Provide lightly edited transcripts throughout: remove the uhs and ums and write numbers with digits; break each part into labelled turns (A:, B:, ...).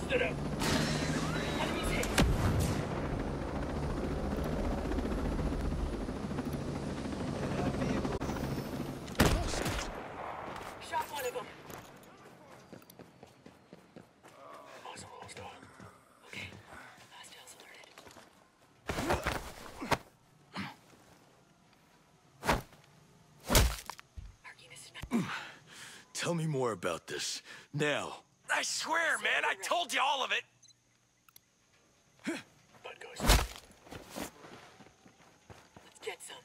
A: Stood up. Enemies hit. Shot one of them. Hostile, hostile. Okay. Hostiles alerted.
B: Tell me more about this. Now.
C: I swear, man, I told you all of it.
A: Bud goes. Let's get some.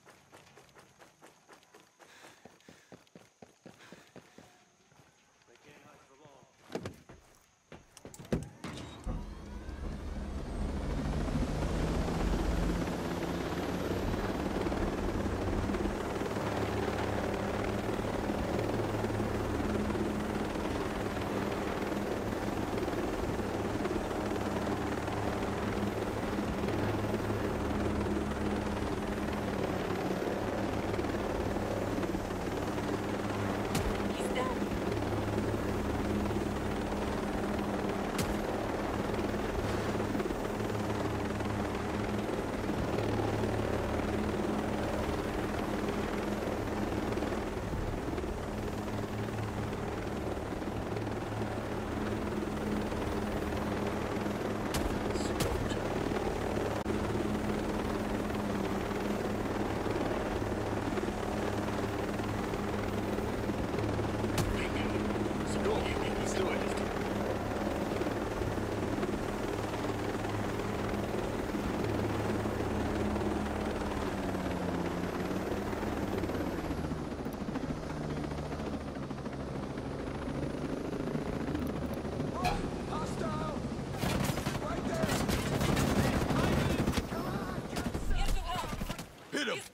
B: Hit him!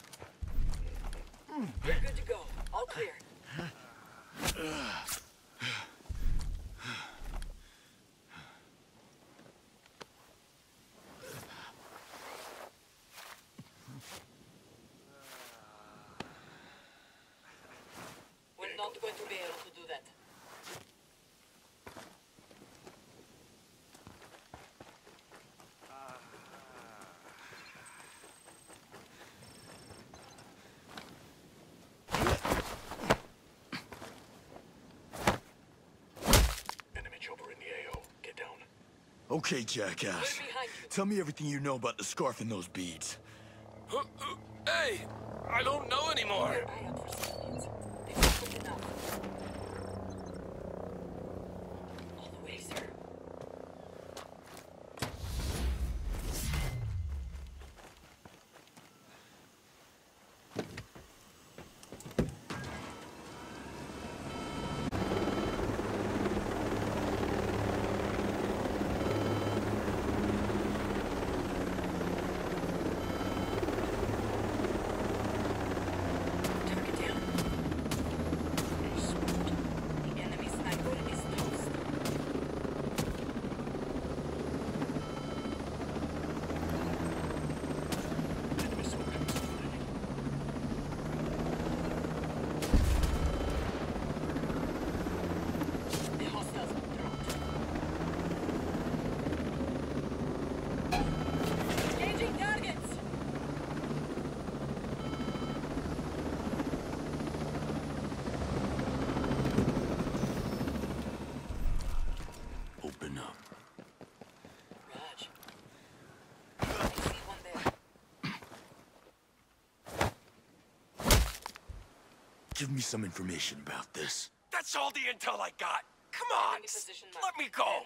A: We're good to go. All clear. We're not going to be able to do that. Enemy chopper in the AO. Get down.
B: Okay, jackass.
A: We're behind you.
B: Tell me everything you know about the scarf and those beads.
C: Hey, I don't know anymore.
A: Keep your eye out for civilians. They've suffered enough. All the way, sir. Target down. Finish smoot. The enemy sniper is toast. Enemy smoke inside. The hostiles have dropped. Engaging targets!
B: Open up.
A: Raj. I see one there.
B: Give me some information about this.
C: That's all the intel I got. Come on,
A: Enemy position
C: let
A: marked.
C: me go.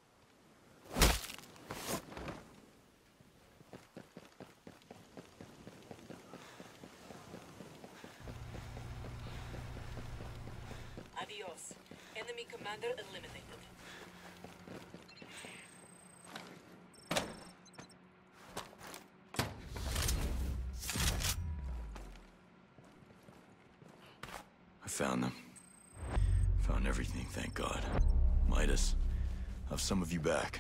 A: Adios. Enemy commander eliminated.
B: I found them. Found everything, thank God. Midas, have some of you back.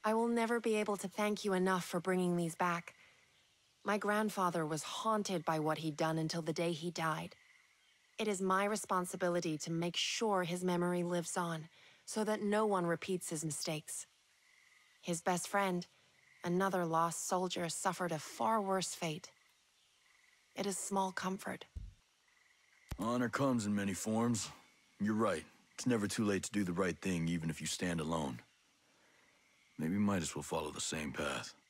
D: I will never be able to thank you enough for bringing these back. My grandfather was haunted by what he'd done until the day he died. It is my responsibility to make sure his memory lives on, so that no one repeats his mistakes. His best friend, another lost soldier, suffered a far worse fate. It is small comfort.
B: Honor comes in many forms. You're right. It's never too late to do the right thing, even if you stand alone. Maybe Midas will follow the same path.